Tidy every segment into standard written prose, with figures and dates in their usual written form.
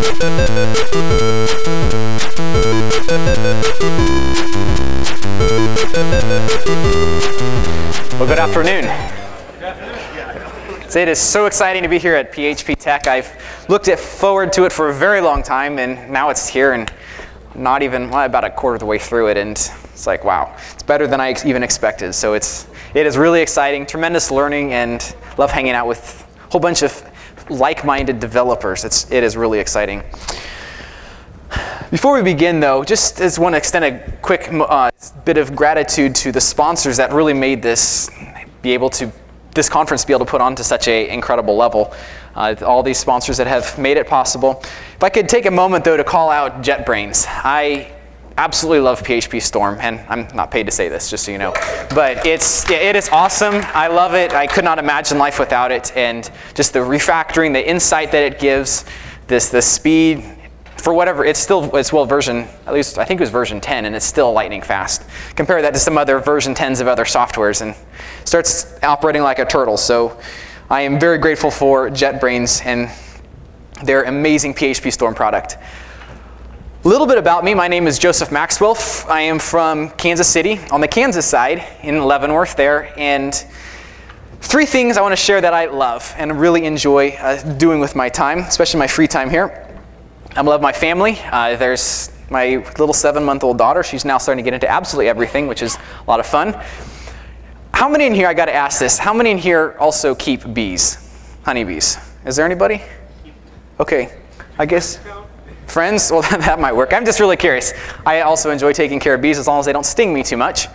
Well, good afternoon. So it is so exciting to be here at PHP Tech. I've looked forward to it for a very long time, and now it's here, and not even, well, about a quarter of the way through it, and it's like, wow, it's better than I even expected. So it is really exciting, tremendous learning, and love hanging out with a whole bunch of like-minded developers. It is really exciting. Before we begin, though, just want to extend a quick bit of gratitude to the sponsors that really made this conference be able to put on to such an incredible level. All these sponsors that have made it possible. If I could take a moment, though, to call out JetBrains. I absolutely love PHP Storm, and I'm not paid to say this, just so you know. But it is awesome. I love it. I could not imagine life without it. And just the refactoring, the insight that it gives, the speed, for whatever, it's well version, at least I think it was version 10, and it's still lightning fast. Compare that to some other version 10s of other softwares, and starts operating like a turtle. So I am very grateful for JetBrains and their amazing PHP Storm product. A little bit about me. My name is Joseph Maxwell. I am from Kansas City, on the Kansas side, in Leavenworth there. And 3 things I want to share that I love and really enjoy doing with my time, especially my free time here. I love my family. There's my little 7-month-old daughter. She's now starting to get into absolutely everything, which is a lot of fun. How many in here, I got to ask this, how many in here also keep bees, honeybees? Is there anybody? Okay, I guess friends, well, that might work. I'm just really curious. I also enjoy taking care of bees as long as they don't sting me too much.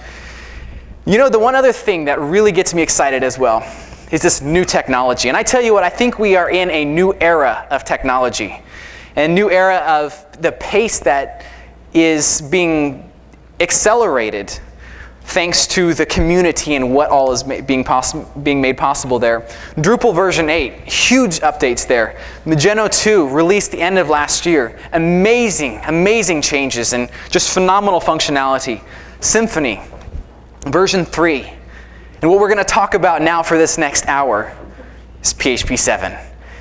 You know, the one other thing that really gets me excited as well is this new technology. And I tell you what, I think we are in a new era of technology. A new era of the pace that is being accelerated thanks to the community and what all is being made possible there. Drupal version 8, huge updates there. Magento 2, released the end of last year. Amazing, amazing changes and just phenomenal functionality. Symfony, version 3. And what we're going to talk about now for this next hour is PHP 7.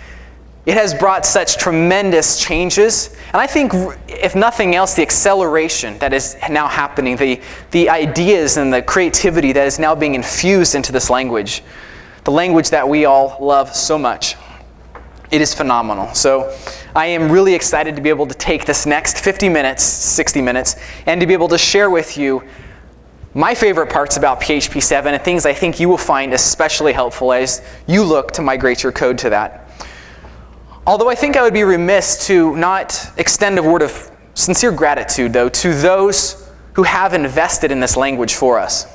It has brought such tremendous changes, and I think, if nothing else, the acceleration that is now happening, the ideas and the creativity that is now being infused into this language, the language that we all love so much, it is phenomenal. So I am really excited to be able to take this next 50 minutes, 60 minutes, and to be able to share with you my favorite parts about PHP 7 and things I think you will find especially helpful as you look to migrate your code to that. Although I think I would be remiss to not extend a word of sincere gratitude, though, to those who have invested in this language for us.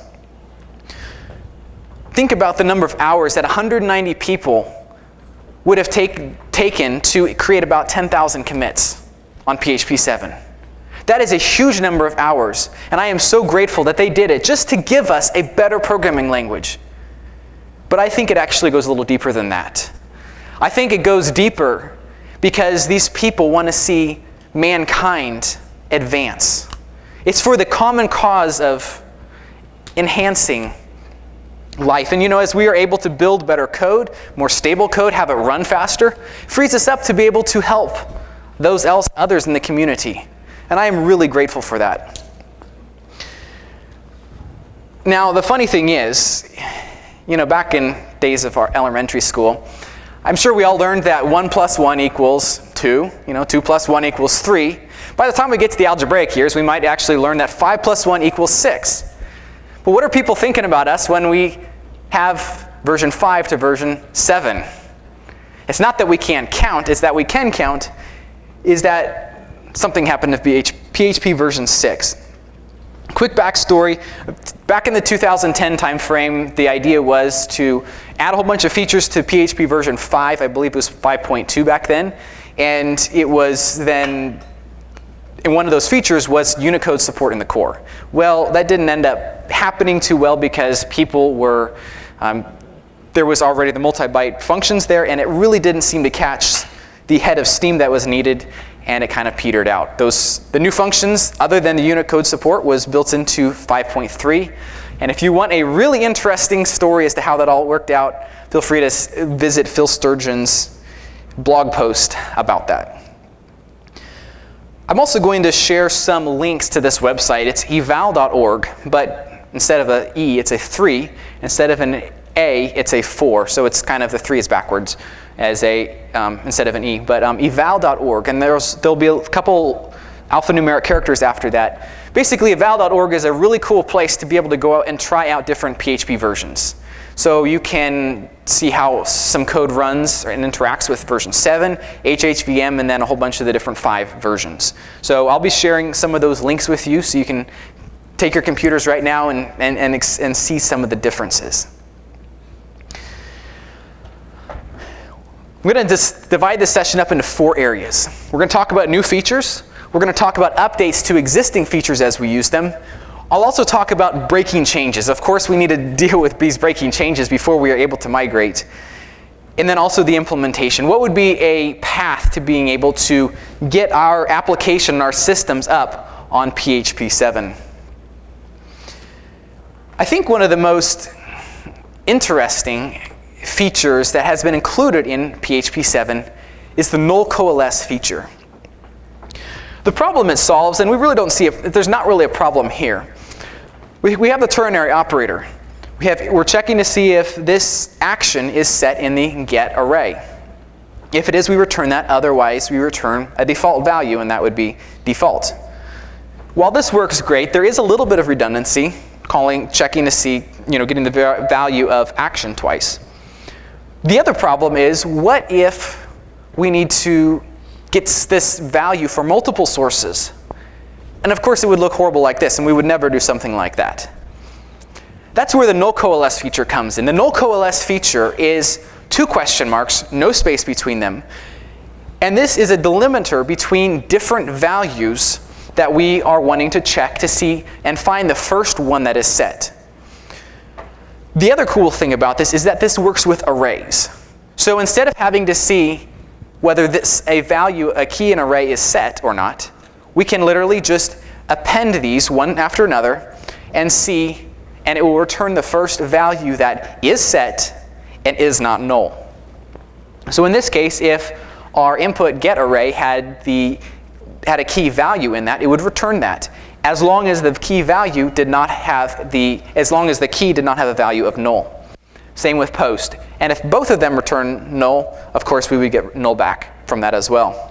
Think about the number of hours that 190 people would have taken to create about 10,000 commits on PHP 7. That is a huge number of hours, and I am so grateful that they did it just to give us a better programming language. But I think it actually goes a little deeper than that. I think it goes deeper because these people want to see mankind advance. It's for the common cause of enhancing life. And you know, as we are able to build better code, more stable code, have it run faster, it frees us up to be able to help others in the community. And I am really grateful for that. Now, the funny thing is, you know, back in days of our elementary school, I'm sure we all learned that 1 + 1 = 2, 2 + 1 = 3. By the time we get to the algebraic years, we might actually learn that 5 + 1 = 6. But what are people thinking about us when we have version 5 to version 7? It's not that we can't count, it's that we can count, is that something happened to PHP version 6. Quick backstory, back in the 2010 timeframe, the idea was to add a whole bunch of features to PHP version 5, I believe it was 5.2 back then, and it was then, and one of those features was Unicode support in the core. Well, that didn't end up happening too well because people were, there was already the multi-byte functions there, and it really didn't seem to catch the head of steam that was needed, and it kind of petered out. The new functions, other than the Unicode support, was built into 5.3. And if you want a really interesting story as to how that all worked out, feel free to visit Phil Sturgeon's blog post about that. I'm also going to share some links to this website. It's eval.org, but instead of an E, it's a 3. Instead of an A, it's a 4. So it's kind of the 3 is backwards as a instead of an E. But eval.org, and there'll be a couple alphanumeric characters after that. Basically, eval.org is a really cool place to be able to go out and try out different PHP versions. So you can see how some code runs and interacts with version 7, HHVM, and then a whole bunch of the different 5 versions. So I'll be sharing some of those links with you so you can take your computers right now and see some of the differences. I'm going to just divide this session up into 4 areas. We're going to talk about new features. We're going to talk about updates to existing features as we use them. I'll also talk about breaking changes. Of course, we need to deal with these breaking changes before we are able to migrate. And then also the implementation. What would be a path to being able to get our application, our systems up on PHP 7? I think one of the most interesting features that has been included in PHP 7 is the null coalesce feature. The problem it solves, and we really don't see there's not really a problem here. We have the ternary operator. We're checking to see if this action is set in the get array. If it is, we return that. Otherwise, we return a default value, and that would be default. While this works great, there is a little bit of redundancy, checking to see, getting the value of action twice. The other problem is, what if we need to get this value from multiple sources? And of course, it would look horrible like this, and we would never do something like that. That's where the null coalesce feature comes in. The null coalesce feature is 2 question marks, no space between them. And this is a delimiter between different values that we are wanting to check to see and find the first one that is set. The other cool thing about this is that this works with arrays. So instead of having to see whether a key in an array is set or not, we can literally just append these one after another and see, and it will return the first value that is set and is not null. So in this case, if our input get array had a key value in that, it would return that, as long as the key value did not have the key did not have a value of null. Same with post. And if both of them return null, of course we would get null back from that as well.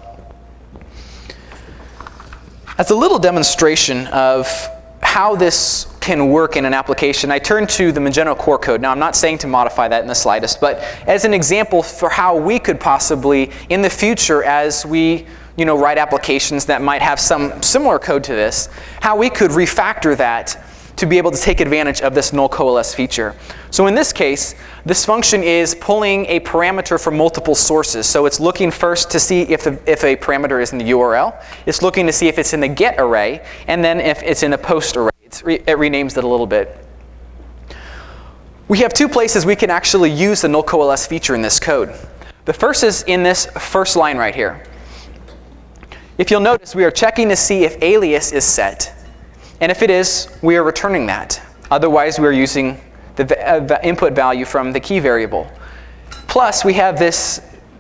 As a little demonstration of how this can work in an application, I turn to the Magento core code. Now, I'm not saying to modify that in the slightest, but as an example for how we could possibly, in the future, as we write applications that might have some similar code to this, how we could refactor that to be able to take advantage of this null coalesce feature. So in this case, this function is pulling a parameter from multiple sources. So it's looking first to see if a parameter is in the URL. It's looking to see if it's in the get array. And then if it's in the post array. It renames it a little bit. We have 2 places we can actually use the null coalesce feature in this code. The first is in this first line right here. If you'll notice, we are checking to see if alias is set. And if it is, we are returning that. Otherwise, we are using the input value from the key variable. Plus, we have these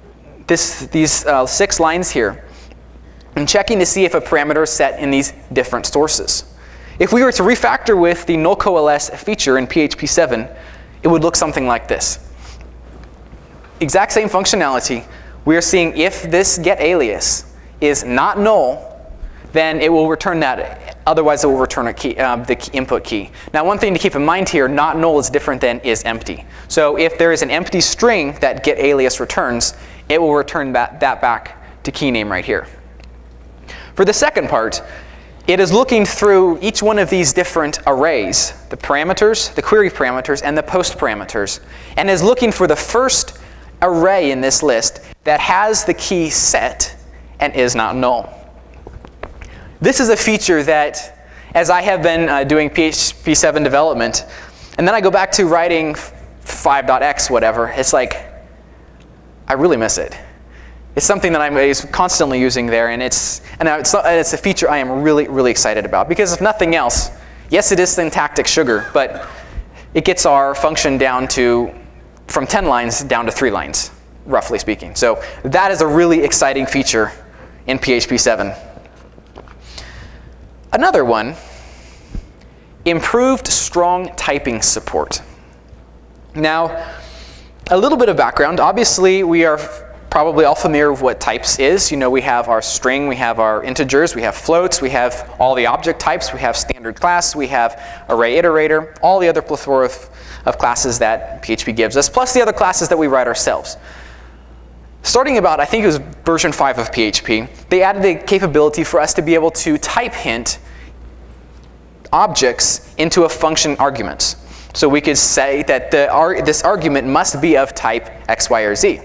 6 lines here, and checking to see if a parameter is set in these different sources. If we were to refactor with the null coalesce feature in PHP 7, it would look something like this. Exact same functionality. We are seeing if this get alias is not null, then it will return that. Otherwise, it will return a key, the input key. Now, one thing to keep in mind here, not null is different than is empty. So if there is an empty string that get alias returns, it will return that back to key name right here. For the second part, it is looking through each one of these different arrays, the parameters, the query parameters, and the post parameters, and is looking for the first array in this list that has the key set and is not null. This is a feature that, as I have been doing PHP 7 development, and then I go back to writing 5.x whatever, it's like, I really miss it. It's something that I'm constantly using there, and it's a feature I am really, really excited about. Because if nothing else, yes, it is syntactic sugar, but it gets our function down to, from 10 lines down to 3 lines, roughly speaking. So that is a really exciting feature in PHP 7. Another one, improved strong typing support. Now, a little bit of background. Obviously, we are probably all familiar with what types is. You know, we have our string, we have our integers, we have floats, we have all the object types, we have standard class, we have array iterator, all the other plethora of classes that PHP gives us, plus the other classes that we write ourselves. Starting about, I think it was version 5 of PHP, they added the capability for us to be able to type hint objects into a function argument. So we could say that this argument must be of type X, Y, or Z.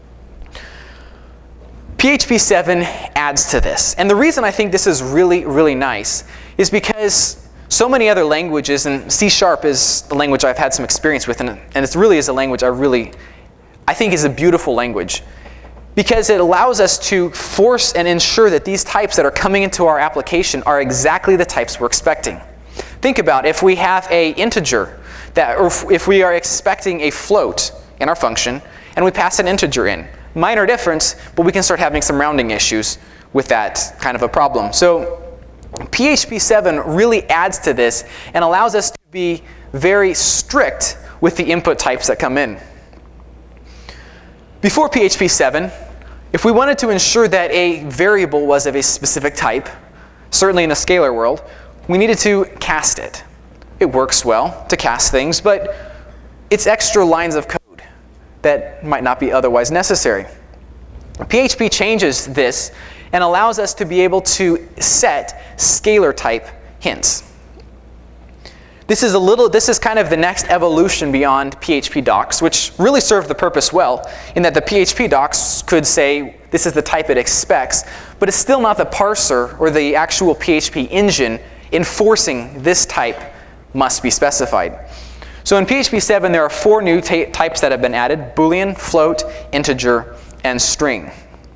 PHP 7 adds to this. And the reason I think this is really, really nice is because so many other languages, and C# is the language I've had some experience with, and it really is a language I think is a beautiful language, because it allows us to force and ensure that these types that are coming into our application are exactly the types we're expecting. Think about if we have an integer, or if we are expecting a float in our function, and we pass an integer in. Minor difference, but we can start having some rounding issues with that kind of a problem. So PHP 7 really adds to this and allows us to be very strict with the input types that come in. Before PHP 7, if we wanted to ensure that a variable was of a specific type, certainly in the scalar world, we needed to cast it. It works well to cast things, but it's extra lines of code that might not be otherwise necessary. PHP changes this and allows us to be able to set scalar type hints. This is kind of the next evolution beyond PHP docs, which really served the purpose well, in that the PHP docs could say this is the type it expects, but it's still not the parser or the actual PHP engine enforcing this type must be specified. So in PHP 7, there are 4 new types that have been added: Boolean, float, integer, and string.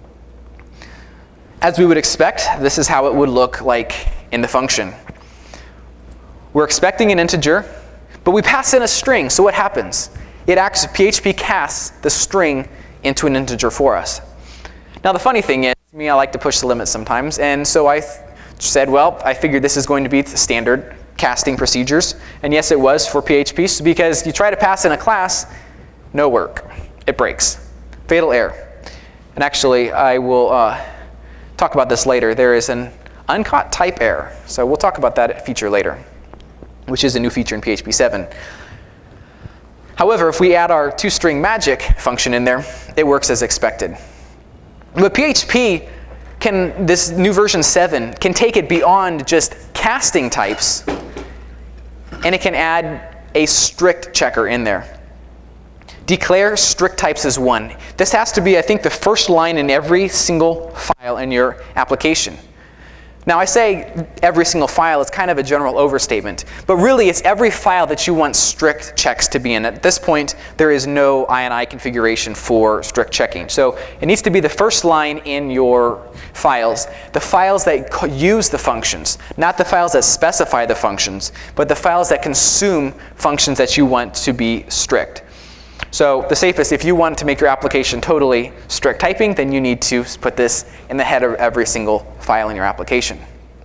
As we would expect, this is how it would look like in the function. We're expecting an integer, but we pass in a string, so what happens? PHP casts the string into an integer for us. Now the funny thing is, I like to push the limits sometimes, and so I said, well, I figured this is going to be the standard casting procedures, and yes, it was for PHP, because you try to pass in a class, no work. It breaks. Fatal error. And actually, I will talk about this later. There is an uncaught type error, so we'll talk about that feature later, which is a new feature in PHP 7. However, if we add our toString magic function in there, it works as expected. But PHP this new version 7 can take it beyond just casting types, and it can add a strict checker in there. Declare strict types as 1. This has to be, I think, the first line in every single file in your application. Now I say every single file, it's kind of a general overstatement, but really it's every file that you want strict checks to be in. At this point, there is no INI configuration for strict checking. So it needs to be the first line in your files, the files that use the functions, not the files that specify the functions, but the files that consume functions that you want to be strict. So the safest, if you want to make your application totally strict typing, then you need to put this in the header of every single file in your application.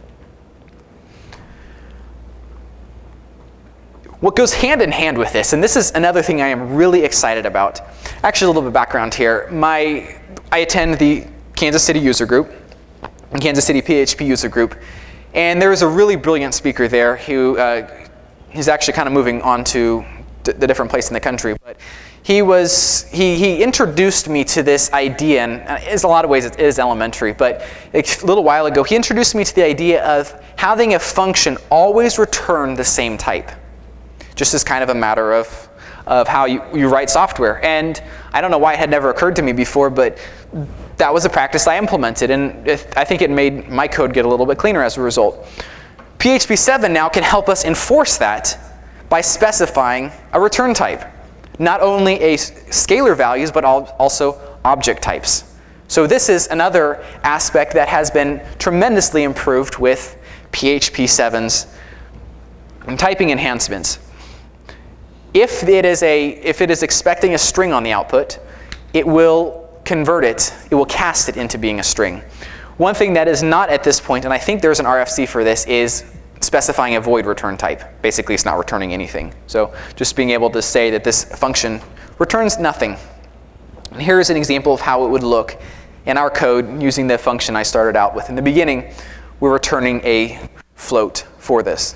What goes hand in hand with this, and this is another thing I am really excited about. Actually, a little bit of background here. I attend the Kansas City user group, Kansas City PHP user group, and there was a really brilliant speaker there who he's actually kind of moving on to the different place in the country, but he introduced me to this idea, and in a lot of ways it is elementary, but a little while ago he introduced me to the idea of having a function always return the same type, just as kind of a matter of how you write software. And I don't know why it had never occurred to me before, but that was a practice I implemented, and I think it made my code get a little bit cleaner as a result. PHP 7 now can help us enforce that by specifying a return type. Not only a scalar values, but also object types. So this is another aspect that has been tremendously improved with PHP 7's typing enhancements. If it is expecting a string on the output, it will convert it, it will cast it into being a string. One thing that is not at this point, and I think there's an RFC for this, is specifying a void return type. Basically, it's not returning anything. So just being able to say that this function returns nothing. And here's an example of how it would look in our code using the function I started out with in the beginning. We're returning a float for this.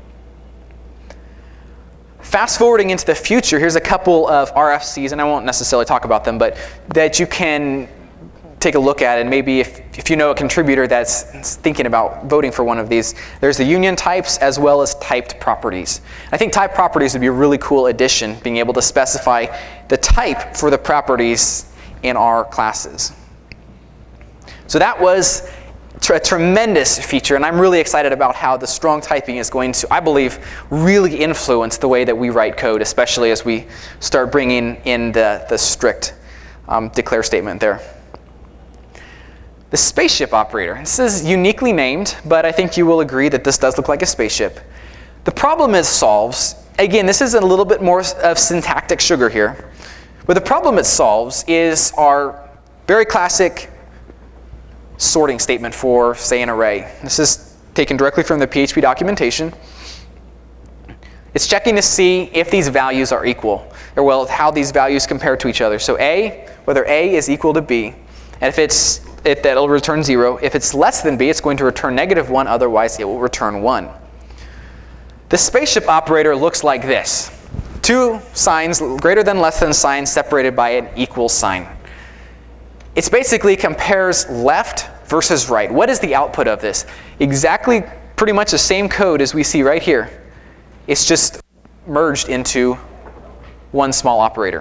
Fast forwarding into the future, here's a couple of RFCs, and I won't necessarily talk about them, but that you can take a look at, and maybe if you know a contributor that's thinking about voting for one of these, there's the union types as well as typed properties. I think type properties would be a really cool addition, being able to specify the type for the properties in our classes. So that was a tremendous feature, and I'm really excited about how the strong typing is going to, I believe, really influence the way that we write code, especially as we start bringing in the strict declare statement there. The spaceship operator. This is uniquely named, but I think you will agree that this does look like a spaceship. The problem it solves, again, this is a little bit more of syntactic sugar here, but the problem it solves is our very classic sorting statement for, say, an array. This is taken directly from the PHP documentation. It's checking to see if these values are equal, or well, how these values compare to each other. So whether A is equal to B, and if that'll return 0. If it's less than B, it's going to return -1, otherwise it will return 1. The spaceship operator looks like this. 2 signs, greater than, less than signs, separated by an equal sign. It basically compares left versus right. What is the output of this? Exactly pretty much the same code as we see right here. It's just merged into one small operator.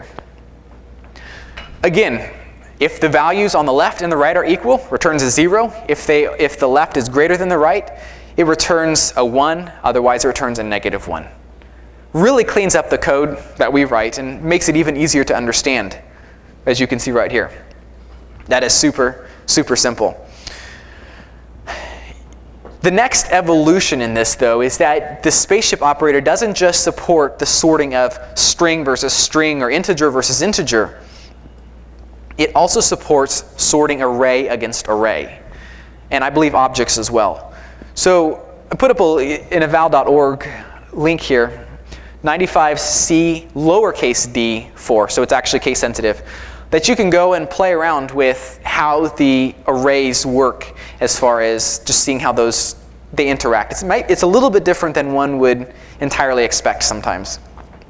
Again, if the values on the left and the right are equal, returns a 0. If the left is greater than the right, it returns a 1. Otherwise, it returns a -1. Really cleans up the code that we write and makes it even easier to understand, as you can see right here. That is super, super simple. The next evolution in this, though, is that the spaceship operator doesn't just support the sorting of string versus string or integer versus integer. It also supports sorting array against array, and I believe objects as well. So I put up in a val.org link here, 95C lowercase d 4, so it's actually case sensitive, that you can go and play around with how the arrays work as far as just seeing how they interact. It's a little bit different than one would entirely expect sometimes.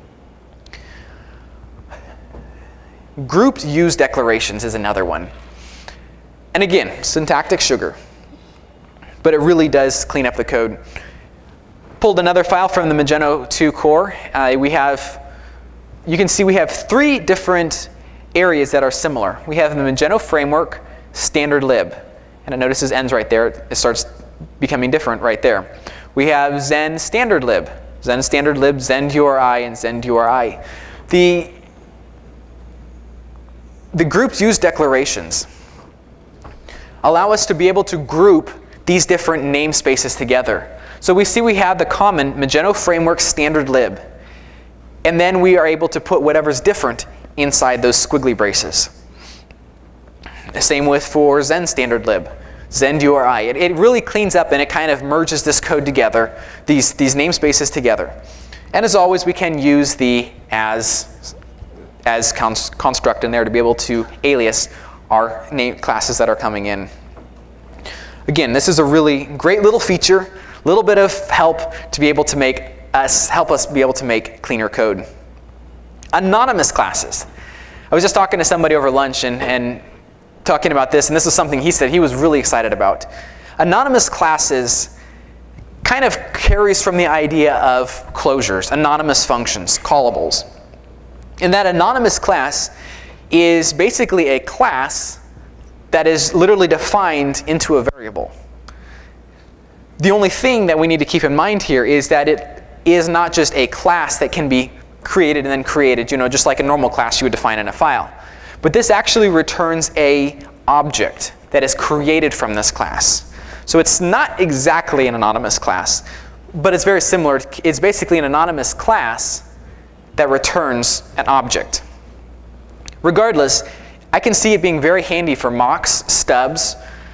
Grouped use declarations is another one. And again, syntactic sugar. But it really does clean up the code. Pulled another file from the Magento 2 core. You can see we have 3 different areas that are similar. We have the Magento framework standard lib. And it notices ends right there. It starts becoming different right there. We have Zend standard lib. Zend standard lib, Zend URI, and Zend URI. The groups use declarations allow us to be able to group these different namespaces together. So we have the common Magento framework standard lib, and then we are able to put whatever's different inside those squiggly braces. The same for Zend standard lib, Zend URI. It really cleans up and it kind of merges this code together, these namespaces together. And as always, we can use the as construct in there to be able to alias our name classes that are coming in. Again, this is a really great little feature, a little bit of help to be able to help us be able to make cleaner code. Anonymous classes. I was just talking to somebody over lunch and talking about this, and this is something he said he was really excited about. Anonymous classes kind of carries from the idea of closures, anonymous functions, callables. And that anonymous class is basically a class that is literally defined into a variable. The only thing that we need to keep in mind here is that it is not just a class that can be created and then created, just like a normal class you would define in a file. But this actually returns an object that is created from this class. So it's not exactly an anonymous class, but it's very similar. It's basically an anonymous class that returns an object. Regardless, I can see it being very handy for mocks, stubs,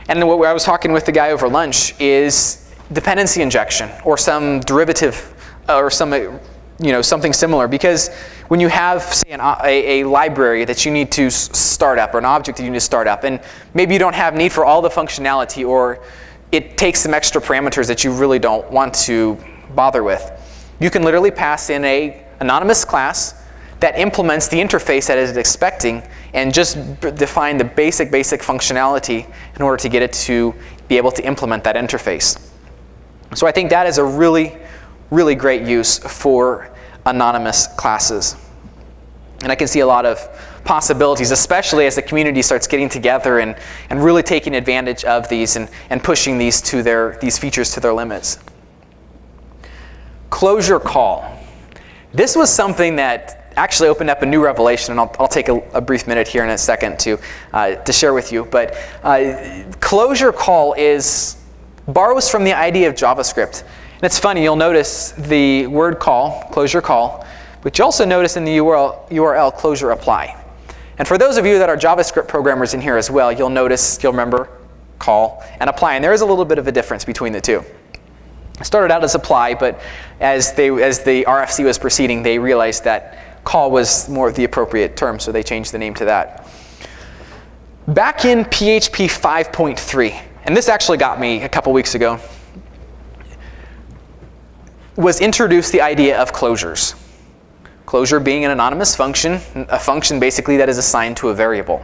And what I was talking with the guy over lunch is dependency injection or some derivative or some, something similar. Because when you have, say, a library that you need to start up or an object that you need to start up, and maybe you don't have need for all the functionality, or it takes some extra parameters that you really don't want to bother with, you can literally pass in an anonymous class that implements the interface that it's expecting and just define the basic functionality in order to get it to be able to implement that interface. So I think that is a really, really great use for anonymous classes. And I can see a lot of possibilities, especially as the community starts getting together and really taking advantage of these and pushing these features to their limits. Closure call. This was something that actually opened up a new revelation, and I'll take a brief minute here in a second to share with you. But closure call borrows from the idea of JavaScript. And it's funny, you'll notice the word call, closure call, but you also notice in the URL closure apply. And for those of you that are JavaScript programmers in here as well, you'll remember call and apply. And there is a little bit of a difference between the two. It started out as apply, but as the RFC was proceeding, they realized that call was more of the appropriate term, so they changed the name to that. Back in PHP 5.3, and this actually got me a couple weeks ago, was introduced the idea of closures. Closure being an anonymous function, a function basically that is assigned to a variable.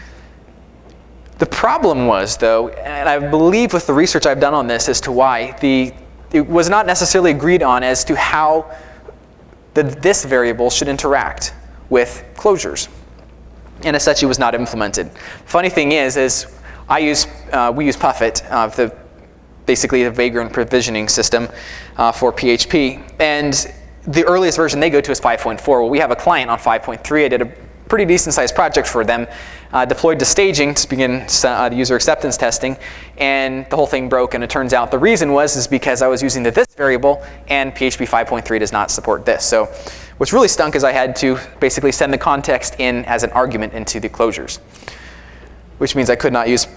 The problem was, though, and I believe with the research I've done on this as to why, it was not necessarily agreed on as to how this variable should interact with closures. And as such, it was not implemented. Funny thing is we use Puffit, basically the vagrant provisioning system for PHP. And the earliest version they go to is 5.4. Well, we have a client on 5.3. I did a pretty decent sized project for them, deployed to staging to begin user acceptance testing, and the whole thing broke. And it turns out the reason was because I was using the this variable, and PHP 5.3 does not support this. So what's really stunk is I had to basically send the context in as an argument into the closures, which means I could not use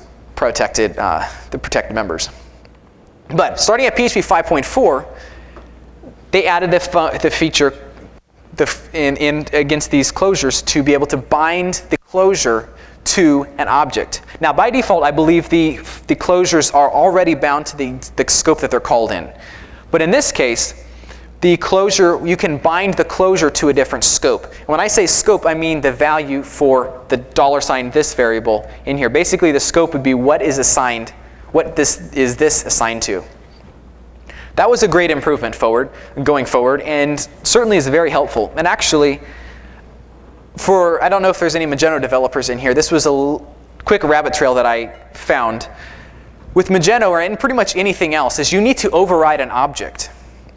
the protected members. But starting at PHP 5.4, they added the feature against these closures to be able to bind the closure to an object. Now, by default, I believe the closures are already bound to the scope that they're called in. But in this case, the closure, you can bind the closure to a different scope. And when I say scope, I mean the value for the $this variable in here. Basically, the scope would be what is assigned, what is this assigned to. That was a great improvement going forward, and certainly is very helpful. And actually, I don't know if there's any Magento developers in here, this was a quick rabbit trail that I found. With Magento, or in pretty much anything else, is you need to override an object.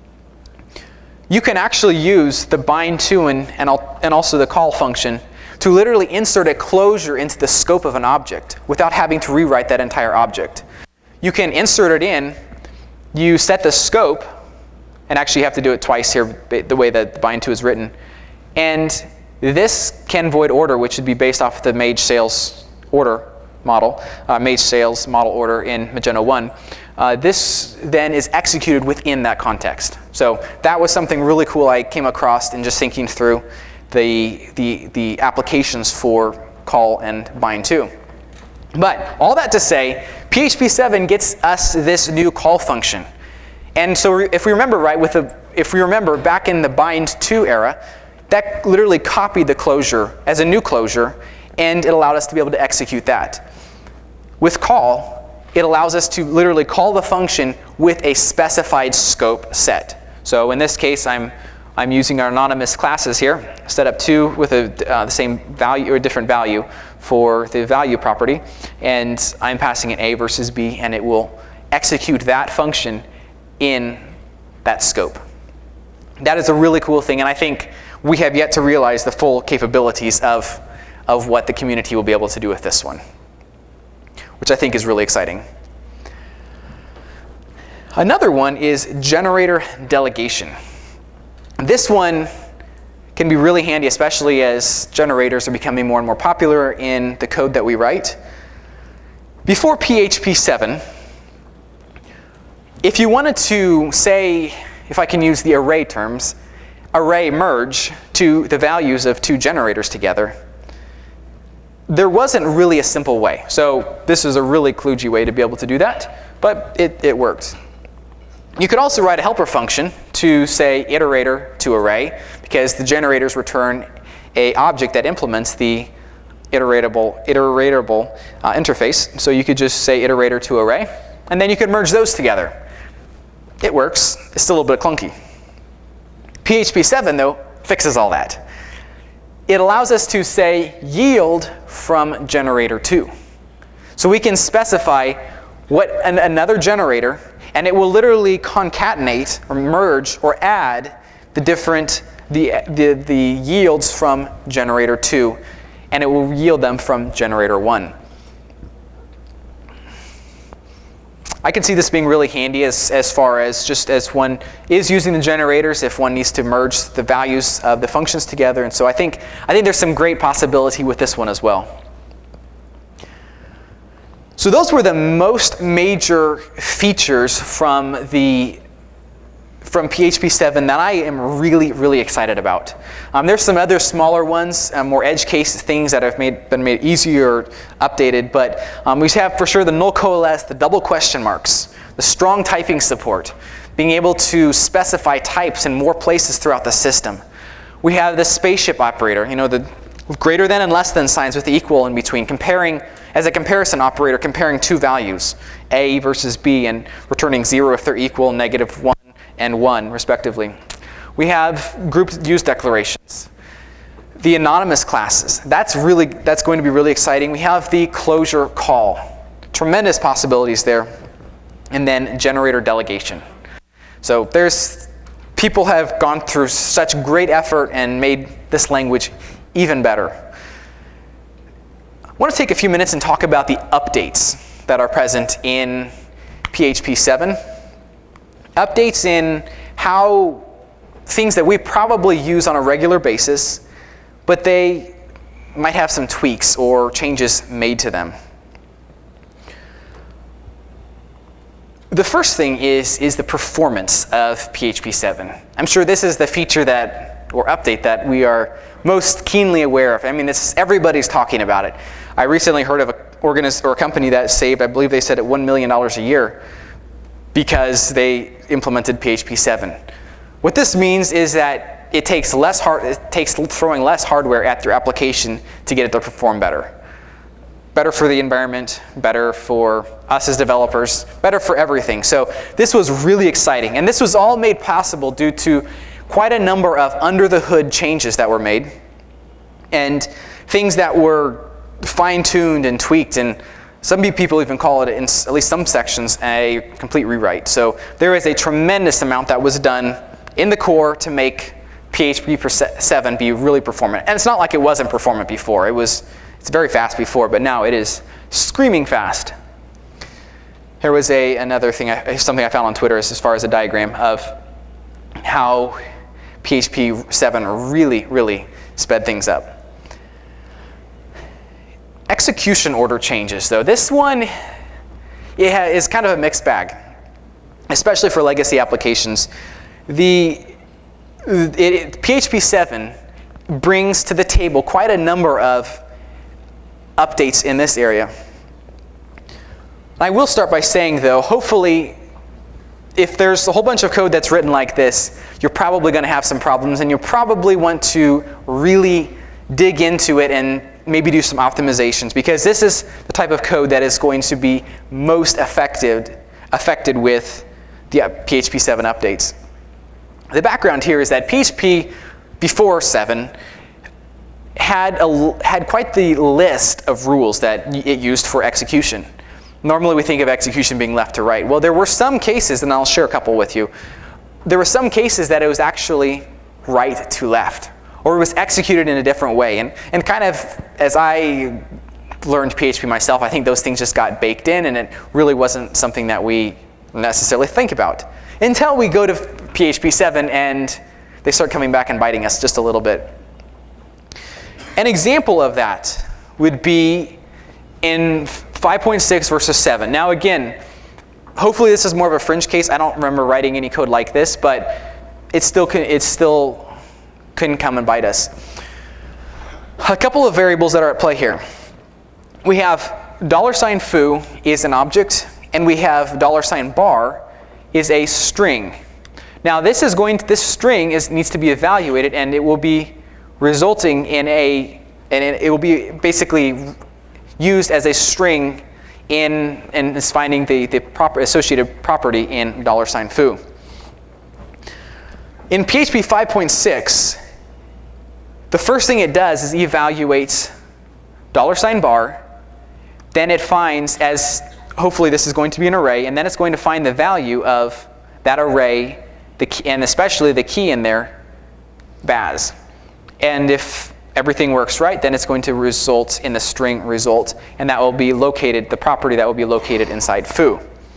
You can actually use the bind to and also the call function to literally insert a closure into the scope of an object without having to rewrite that entire object. You can insert it in, you set the scope, and actually you have to do it twice here, the way that bind to is written. And this can void order, which would be based off the Mage sales order model, Mage sales model order in Magento 1. This then is executed within that context. So that was something really cool I came across in just thinking through the applications for call and bind to. But all that to say, PHP 7 gets us this new call function. And so if we remember right, if we remember back in the bind to era, that literally copied the closure as a new closure, and it allowed us to be able to execute that. With call, it allows us to literally call the function with a specified scope set. So in this case, I'm using our anonymous classes here, set up 2 with the same value or a different value for the value property, and I'm passing it A versus B, and it will execute that function in that scope. That is a really cool thing, and I think we have yet to realize the full capabilities of what the community will be able to do with this one, which I think is really exciting. Another one is generator delegation. This one can be really handy, especially as generators are becoming more and more popular in the code that we write. Before PHP 7, if you wanted to say, if I can use the array terms, array merge to the values of two generators together, there wasn't really a simple way. So this is a really kludgy way to be able to do that, but it worked. You could also write a helper function to say iterator to array, because the generators return a object that implements the iteratable interface. So you could just say iterator to array, and then you could merge those together. It works. It's still a little bit clunky. PHP 7, though, fixes all that. It allows us to say yield from generator 2. So we can specify what another generator, and it will literally concatenate or merge or add the different the yields from generator 2, and it will yield them from generator 1. I can see this being really handy as far as just as one is using the generators, if one needs to merge the values of the functions together. And so I think there's some great possibility with this one as well. So those were the most major features from PHP 7 that I am really, really excited about. There's some other smaller ones, more edge case things that have been made easier, updated, but we have for sure the null coalesce, the double question marks, the strong typing support, being able to specify types in more places throughout the system. We have the spaceship operator, the greater than and less than signs with the equal in between, comparing as a comparison operator, comparing two values, A versus B, and returning 0 if they're equal, -1 and 1 respectively. We have group use declarations. The anonymous classes, that's going to be really exciting. We have the closure call, tremendous possibilities there. And then generator delegation. So people have gone through such great effort and made this language even better. I want to take a few minutes and talk about the updates that are present in PHP 7. Updates in how things that we probably use on a regular basis, but they might have some tweaks or changes made to them. The first thing is the performance of PHP 7. I'm sure this is the feature or update that we are most keenly aware of. I mean, everybody's talking about it. I recently heard of a company that saved, I believe they said $1 million a year because they implemented PHP 7. What this means is that it takes throwing less hardware at your application to get it to perform better. Better for the environment, better for us as developers, better for everything. So this was really exciting. And this was all made possible due to quite a number of under-the-hood changes that were made and things that were fine-tuned and tweaked. And some people even call it, in at least some sections, a complete rewrite. So there is a tremendous amount that was done in the core to make PHP 7 be really performant. And it's not like it wasn't performant before. It's very fast before, but now it is screaming fast. Here was another thing, something I found on Twitter as far as a diagram of how PHP 7 really, really sped things up. Execution order changes, though. This one is kind of a mixed bag, especially for legacy applications. PHP 7 brings to the table quite a number of updates in this area. I will start by saying, though, hopefully, if there's a whole bunch of code that's written like this, you're probably going to have some problems, and you'll probably want to really dig into it and maybe do some optimizations, because this is the type of code that is going to be most affected with the PHP 7 updates. The background here is that PHP before 7 had quite the list of rules that it used for execution. Normally we think of execution being left to right. Well, there were some cases, and I'll share a couple with you. There were some cases that it was actually right to left, or it was executed in a different way. And kind of as I learned PHP myself, I think those things just got baked in, and it really wasn't something that we necessarily think about until we go to PHP 7 and they start coming back and biting us just a little bit. An example of that would be in 5.6 versus 7. Now again, hopefully this is more of a fringe case. I don't remember writing any code like this, but it still couldn't come and bite us. A couple of variables that are at play here. We have $foo is an object, and we have $bar is a string. Now this string needs to be evaluated, and it will be resulting in it will be basically used as a string in finding the associated property in $foo. In PHP 5.6, the first thing it does is evaluates $bar, then it finds, as hopefully this is going to be an array, and then it's going to find the value of that array, and especially the key in there, baz. And if everything works right, then it's going to result in the string result, and that will be located, the property that will be located inside foo.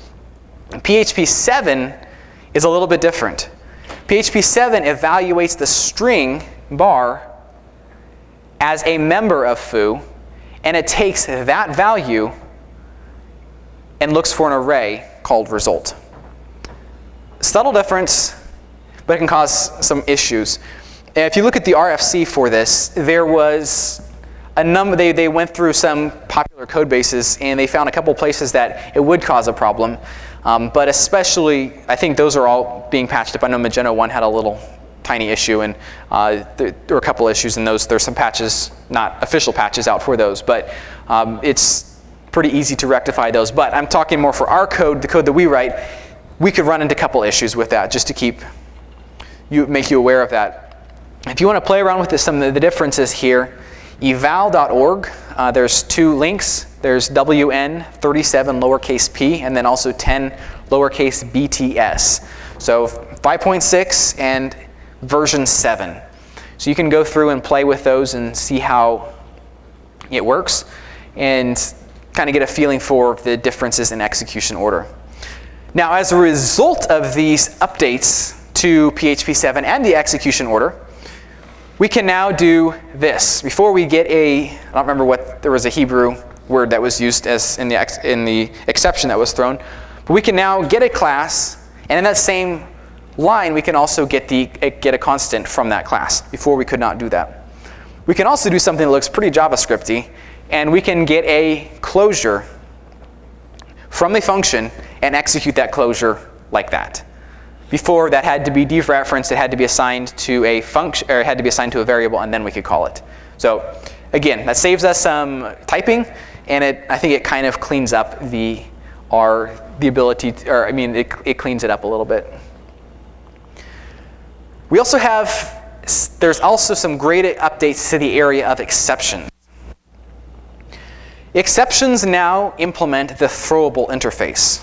PHP 7 is a little bit different. PHP 7 evaluates the string bar as a member of foo, and it takes that value and looks for an array called result. Subtle difference, but it can cause some issues. If you look at the RFC for this, there was a number, they went through some popular code bases, and they found a couple places that it would cause a problem. But especially, I think those are all being patched up. I know Magento 1 had a little tiny issue, and there were a couple issues in those. There's some patches, not official patches out for those, but it's pretty easy to rectify those. But I'm talking more for our code, the code that we write. We could run into a couple issues with that, just to make you aware of that. If you want to play around with some of the differences here, eval.org, there's two links. There's WN37 lowercase p, and then also 10 lowercase bts. So 5.6 and version 7. So you can go through and play with those and see how it works, and kind of get a feeling for the differences in execution order. Now, as a result of these updates to PHP 7 and the execution order, we can now do this. Before we get I don't remember what, there was a Hebrew word that was used as in the exception that was thrown, but we can now get a class, and in that same line we can also get a constant from that class. Before we could not do that. We can also do something that looks pretty JavaScripty, and we can get a closure from the function and execute that closure like that. Before, that had to be dereferenced, it had to be assigned to a function, or it had to be assigned to a variable, and then we could call it. So again, that saves us some typing, and I think it kind of cleans up the ability, it cleans it up a little bit. We also have, there's also some great updates to the area of exceptions. Exceptions now implement the throwable interface,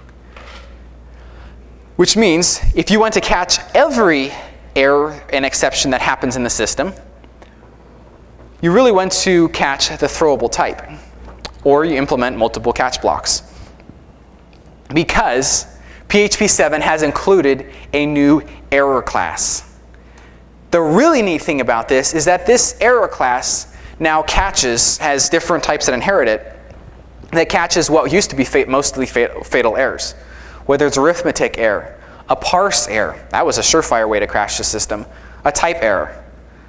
which means if you want to catch every error and exception that happens in the system, you really want to catch the throwable type, or you implement multiple catch blocks. Because PHP 7 has included a new error class. The really neat thing about this is that this error class now has different types that inherit it, that catches what used to be mostly fatal errors. Whether it's arithmetic error, a parse error, that was a surefire way to crash the system, a type error.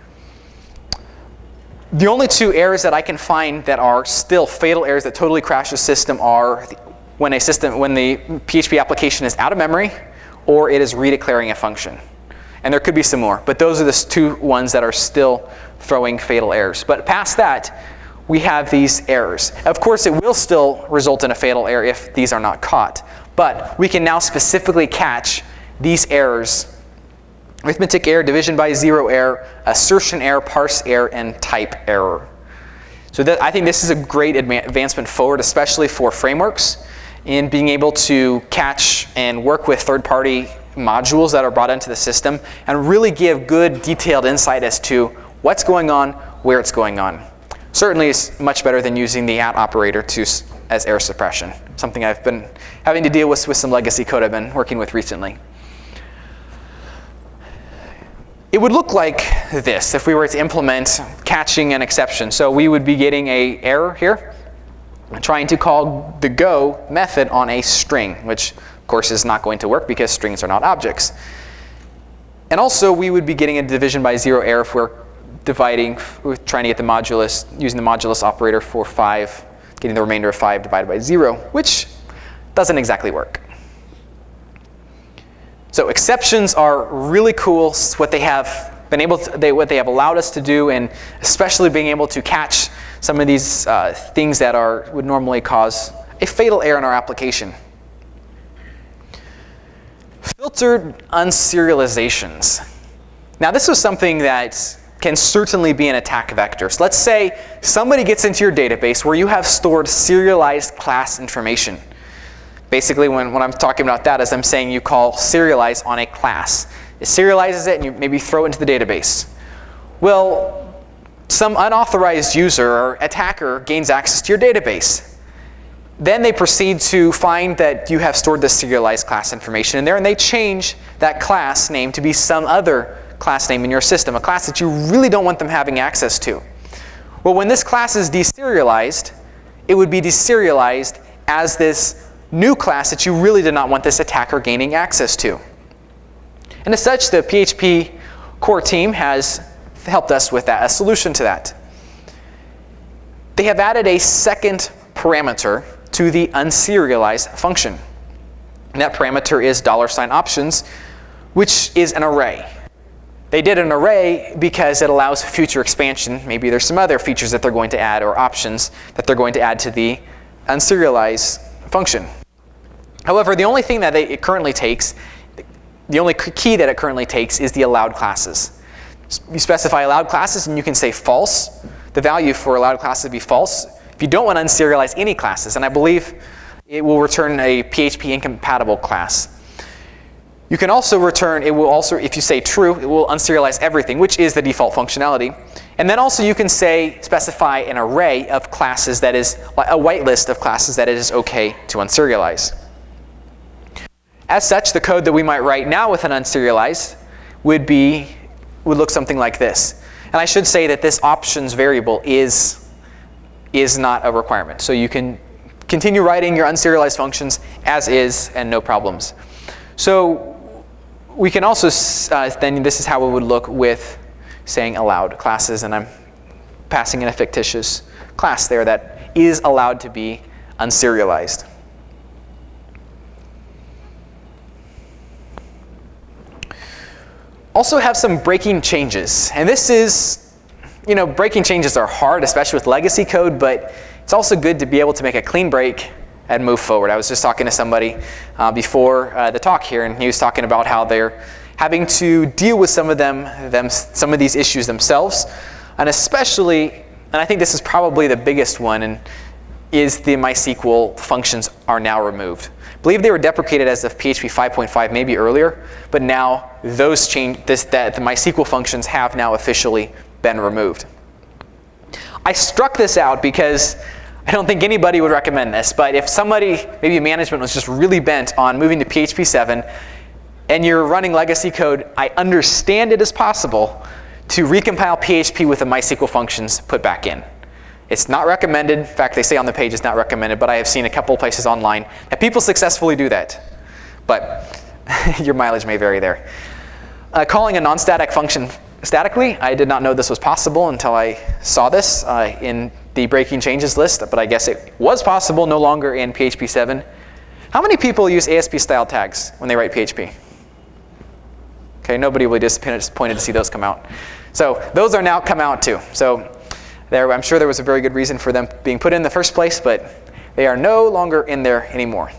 The only two errors that I can find that are still fatal errors that totally crash the system are when the PHP application is out of memory, or it is redeclaring a function. And there could be some more, but those are the two ones that are still throwing fatal errors. But past that, we have these errors. Of course, it will still result in a fatal error if these are not caught. But we can now specifically catch these errors: arithmetic error, division by zero error, assertion error, parse error, and type error. So I think this is a great advancement forward, especially for frameworks, in being able to catch and work with third-party modules that are brought into the system and really give good detailed insight as to what's going on, where it's going on. Certainly it's much better than using the @ operator as error suppression, something I've been having to deal with some legacy code I've been working with recently. It would look like this if we were to implement catching an exception. So we would be getting an error here, trying to call the go method on a string, which of course is not going to work because strings are not objects. And also we would be getting a division by 0 error if we're trying to get the modulus, using the modulus operator for 5, getting the remainder of 5 divided by 0, which doesn't exactly work. So exceptions are really cool. It's what they have been able to, what they have allowed us to do, and especially being able to catch some of these things that would normally cause a fatal error in our application. Filtered unserializations. Now this was something that can certainly be an attack vector. So let's say somebody gets into your database where you have stored serialized class information. Basically, when I'm talking about that, is I'm saying you call serialize on a class. It serializes it and you maybe throw it into the database. Well, some unauthorized user or attacker gains access to your database. Then they proceed to find that you have stored this serialized class information in there, and they change that class name to be some other class name in your system, a class that you really don't want them having access to. Well, when this class is deserialized, it would be deserialized as this new class that you really did not want this attacker gaining access to. And as such, the PHP core team has helped us with that, a solution to that. They have added a second parameter to the unserialized function. And that parameter is $options, which is an array. They did an array because it allows future expansion. Maybe there's some other features that they're going to add or options that they're going to add to the unserialized function. However, the only thing that it currently takes, the only key that it currently takes is the allowed classes. You specify allowed classes and you can say false. The value for allowed classes would be false. If you don't want to unserialize any classes, and I believe it will return a PHP incompatible class. You can also return, it will also, if you say true, it will unserialize everything, which is the default functionality. And then also you can specify an array of classes that is, a whitelist of classes that it is okay to unserialize. As such, the code that we might write now with an unserialized would look something like this. And I should say that this options variable is not a requirement. So you can continue writing your unserialized functions as is and no problems. So we can also, then this is how it would look with saying allowed classes, and I'm passing in a fictitious class there that is allowed to be unserialized. Also have some breaking changes, and this is, breaking changes are hard, especially with legacy code, but it's also good to be able to make a clean break and move forward. I was just talking to somebody before the talk here, and he was talking about how they're having to deal with some of these issues themselves, and especially, and I think this is probably the biggest one, and is the MySQL functions are now removed. I believe they were deprecated as of PHP 5.5, maybe earlier, but now those the MySQL functions have now officially been removed. I struck this out because I don't think anybody would recommend this, but if somebody, maybe management, was just really bent on moving to PHP 7 and you're running legacy code, I understand it is possible to recompile PHP with the MySQL functions put back in. It's not recommended. In fact, they say on the page it's not recommended, but I have seen a couple places online that people successfully do that. But your mileage may vary there. Calling a non-static function statically, I did not know this was possible until I saw this in the breaking changes list, but I guess it was possible, no longer in PHP 7. How many people use ASP style tags when they write PHP? Okay, nobody will be disappointed to see those come out. So those are now come out too. So I'm sure there was a very good reason for them being put in the first place, but they are no longer in there anymore.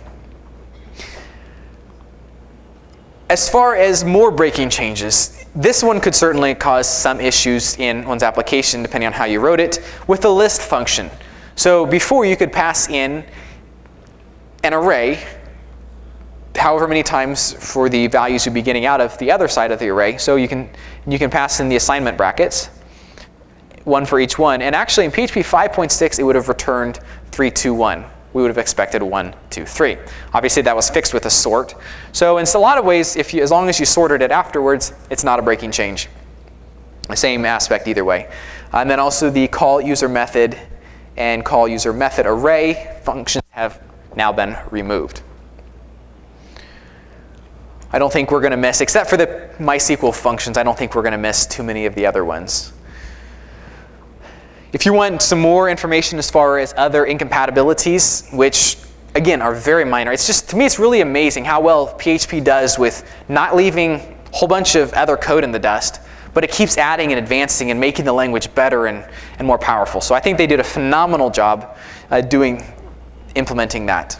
As far as more breaking changes, this one could certainly cause some issues in one's application, depending on how you wrote it, with the list function. So before, you could pass in an array, however many times for the values you'd be getting out of the other side of the array. So you can pass in the assignment brackets, one for each one. And actually in PHP 5.6, it would have returned 3, 2, 1. We would have expected 1, 2, 3. Obviously, that was fixed with a sort. So in a lot of ways, as long as you sorted it afterwards, it's not a breaking change. The same aspect either way. And then also the call user method and call user method array functions have now been removed. I don't think we're going to miss, except for the MySQL functions, I don't think we're going to miss too many of the other ones. If you want some more information as far as other incompatibilities, which again are very minor, it's just, to me it's really amazing how well PHP does with not leaving a whole bunch of other code in the dust, but it keeps adding and advancing and making the language better and more powerful. So I think they did a phenomenal job implementing that.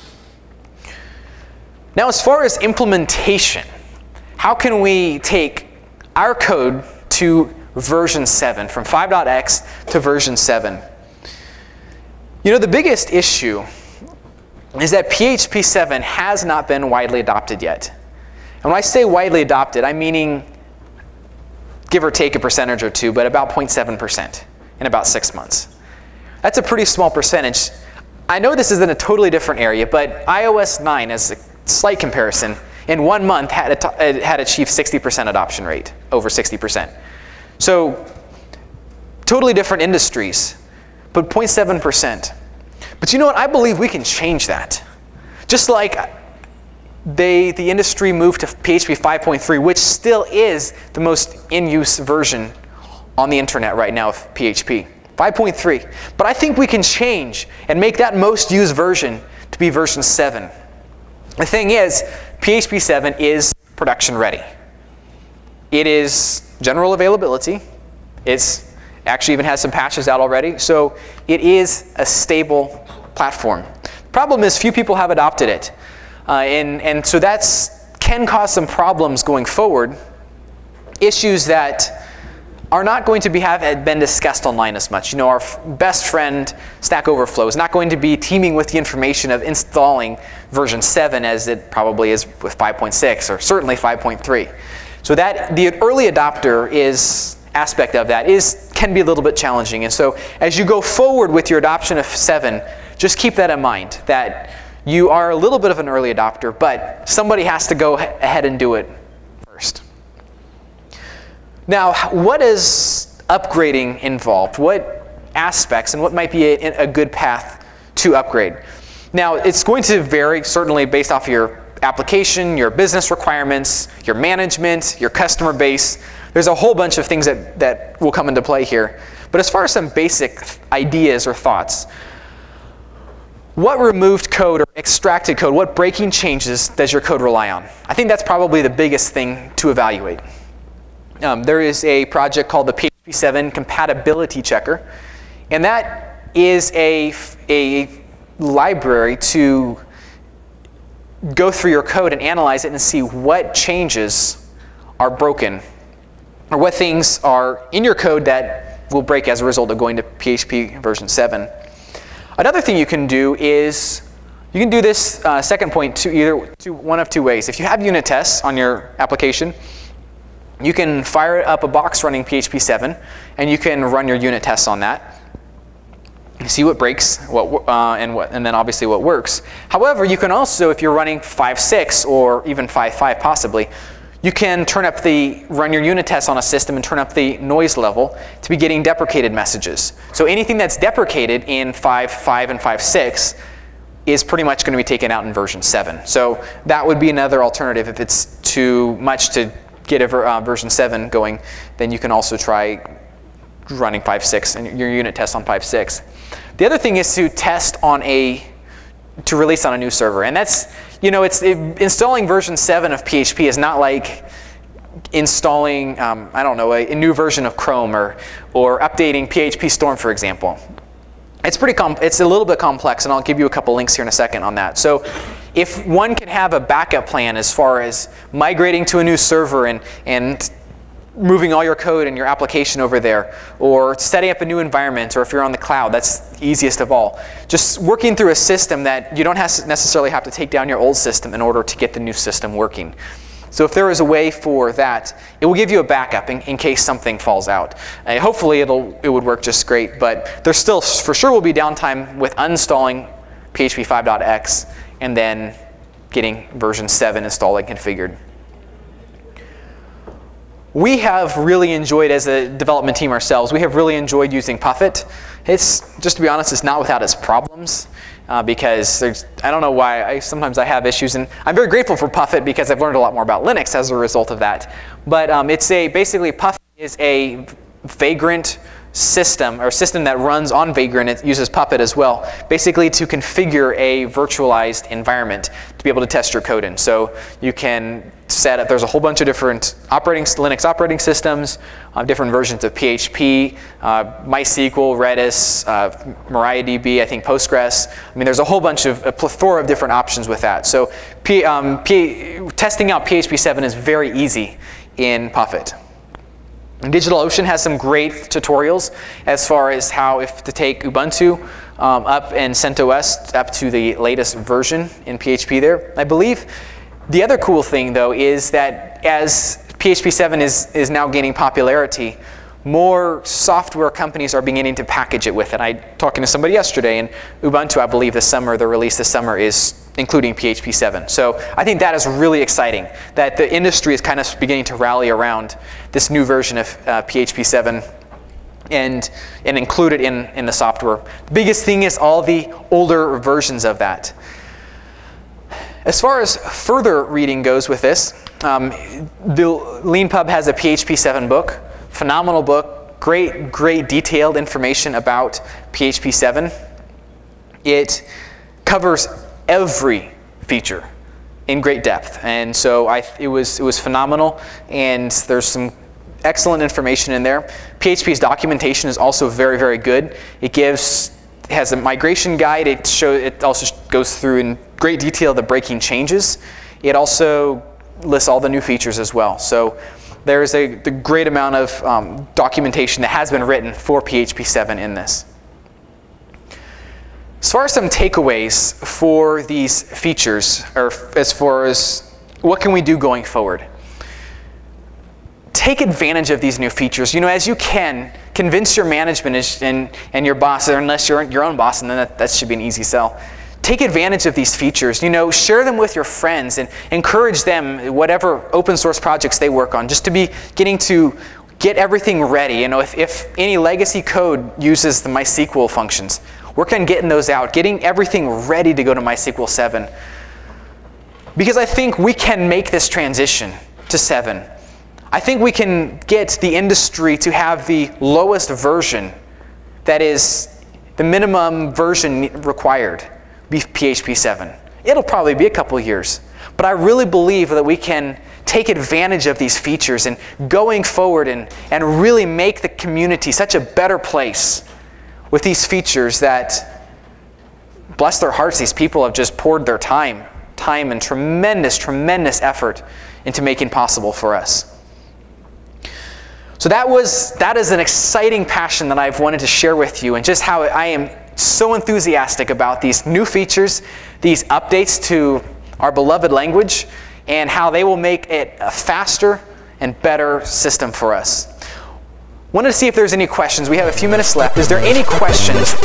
Now, as far as implementation, how can we take our code to version 7, from 5.x to version 7? You know, the biggest issue is that PHP 7 has not been widely adopted yet. And when I say widely adopted, I'm meaning give or take a percentage or two, but about 0.7% in about 6 months. That's a pretty small percentage. I know this is in a totally different area, but iOS 9, as a slight comparison, in 1 month had achieved 60% adoption rate, over 60%. So totally different industries, but 0.7%. But you know what? I believe we can change that. Just like the industry moved to PHP 5.3, which still is the most in-use version on the internet right now of PHP. 5.3. But I think we can change and make that most used version to be version 7. The thing is, PHP 7 is production ready. It is general availability. It's actually even has some patches out already. So it is a stable platform. The problem is few people have adopted it. And so that can cause some problems going forward. Issues that are not going to have been discussed online as much. You know, our best friend, Stack Overflow, is not going to be teeming with the information of installing version 7 as it probably is with 5.6 or certainly 5.3. So that the early adopter aspect of that can be a little bit challenging. And so as you go forward with your adoption of 7, just keep that in mind, that you are a little bit of an early adopter, but somebody has to go ahead and do it first. Now, what is upgrading involved? What aspects and what might be a good path to upgrade? Now, it's going to vary certainly based off your application, your business requirements, your management, your customer base. There's a whole bunch of things that will come into play here. But as far as some basic ideas or thoughts, what removed code or extracted code, what breaking changes does your code rely on? I think that's probably the biggest thing to evaluate. There is a project called the PHP 7 Compatibility Checker, and that is a library to go through your code and analyze it and see what changes are broken or what things are in your code that will break as a result of going to PHP version 7. Another thing you can do is you can do this second point to one of two ways. If you have unit tests on your application, you can fire up a box running PHP 7, and you can run your unit tests on that. See what breaks, and then obviously what works. However, you can also, if you're running 5.6 or even 5.5 possibly, you can run your unit tests on a system and turn up the noise level to be getting deprecated messages. So anything that's deprecated in 5.5 and 5.6 is pretty much going to be taken out in version 7. So that would be another alternative. If it's too much to get a version 7 going, then you can also try running 5.6 and your unit test on 5.6. The other thing is to test to release on a new server, and that's, you know, installing version 7 of PHP is not like installing I don't know, a new version of Chrome or updating PHP Storm, for example. It's a little bit complex, and I'll give you a couple links here in a second on that. So if one can have a backup plan as far as migrating to a new server and moving all your code and your application over there, or setting up a new environment, or if you're on the cloud, that's the easiest of all. Just working through a system that you don't necessarily have to take down your old system in order to get the new system working. So if there is a way for that, it will give you a backup in case something falls out. Hopefully it would work just great, but there still for sure will be downtime with uninstalling PHP 5.x and then getting version 7 installed and configured. We have really enjoyed, as a development team ourselves, we have really enjoyed using Puffet. It's, just to be honest, it's not without its problems. Because I don't know why, sometimes I have issues, and I'm very grateful for Puffet because I've learned a lot more about Linux as a result of that. But basically Puffet is a Vagrant system, or system that runs on Vagrant. It uses Puppet as well, basically to configure a virtualized environment to be able to test your code in. So you can set up, there's a whole bunch of different Linux operating systems, different versions of PHP, MySQL, Redis, MariaDB, I think Postgres. I mean, there's a whole bunch of, a plethora of different options with that. So testing out PHP 7 is very easy in Puffet. DigitalOcean has some great tutorials as far as how to take Ubuntu up and CentOS up to the latest version in PHP there, I believe. The other cool thing, though, is that as PHP 7 is now gaining popularity, more software companies are beginning to package it with it. I talking to somebody yesterday, and Ubuntu, I believe this summer, the release this summer is including PHP 7. So I think that is really exciting, that the industry is kind of beginning to rally around this new version of PHP 7 and include it in the software. The biggest thing is all the older versions of that. As far as further reading goes with this, the LeanPub has a PHP 7 book. Phenomenal book, great detailed information about PHP 7. It covers every feature in great depth, and so it was phenomenal, and there's some excellent information in there. PHP's documentation is also very good. It has a migration guide. It also goes through in great detail the breaking changes. It also lists all the new features as well. So there's the great amount of documentation that has been written for PHP 7 in this. As far as some takeaways for these features, or as far as what can we do going forward, take advantage of these new features. You know, as you can, convince your management and your boss, or unless you're your own boss, and then that should be an easy sell. Take advantage of these features. You know, share them with your friends and encourage them, whatever open source projects they work on, just to be getting to get everything ready. You know, if any legacy code uses the MySQL functions, work on getting those out, getting everything ready to go to MySQL 7. Because I think we can make this transition to 7. I think we can get the industry to have the lowest version, that is the minimum version required, be PHP 7. It'll probably be a couple years, but I really believe that we can take advantage of these features and going forward and really make the community such a better place with these features that, bless their hearts, these people have just poured their time and tremendous effort into making possible for us. So that is an exciting passion that I've wanted to share with you, and just how I am so enthusiastic about these new features, these updates to our beloved language, and how they will make it a faster and better system for us. Wanted to see if there's any questions. We have a few minutes left. Is there any questions?